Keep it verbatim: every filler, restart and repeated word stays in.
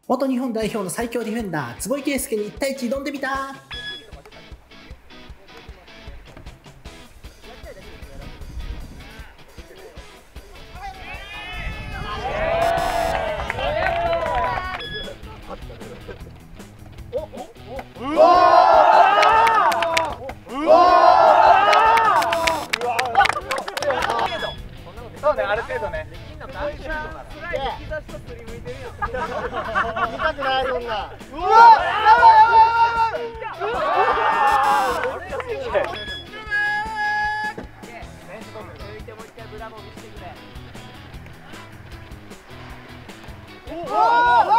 元日本代表の最強ディフェンダー坪井圭介にいち対いち挑んでみた。 そうね、ある程度ね。 見たくないそんな。うわっ